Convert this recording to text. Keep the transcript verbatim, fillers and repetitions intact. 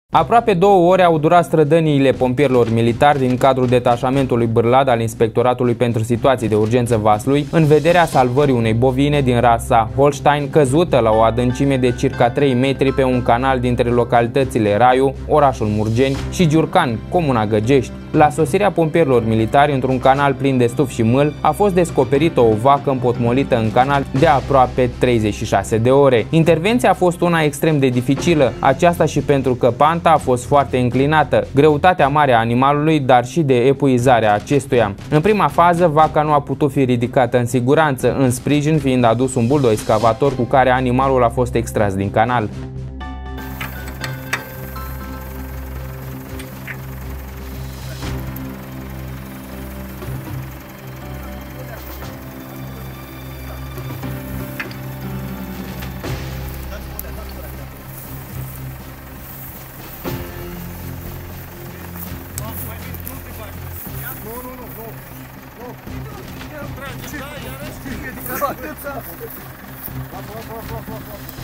Aproape două ore au durat strădăniile pompierilor militari din cadrul detașamentului Bârlad al Inspectoratului pentru Situații de Urgență Vaslui în vederea salvării unei bovine din rasa Holstein căzută la o adâncime de circa trei metri pe un canal dintre localitățile Raiu, orașul Murgeni și Giurcan, comuna Găgești. La sosirea pompierilor militari într-un canal plin de stuf și mâl a fost descoperită o vacă împotmolită în canal de aproape treizeci și șase de ore. Intervenția a fost una extrem de dificilă, aceasta și pentru că panta a fost foarte înclinată, greutatea mare a animalului, dar și de epuizarea acestuia. În prima fază, vaca nu a putut fi ridicată în siguranță, în sprijin fiind adus un buldo-excavator cu care animalul a fost extras din canal. Nu, nu, nu, nu, nu. Ce? Da, iarăși? Ce? Lasă, lasă, lasă, lasă, lasă.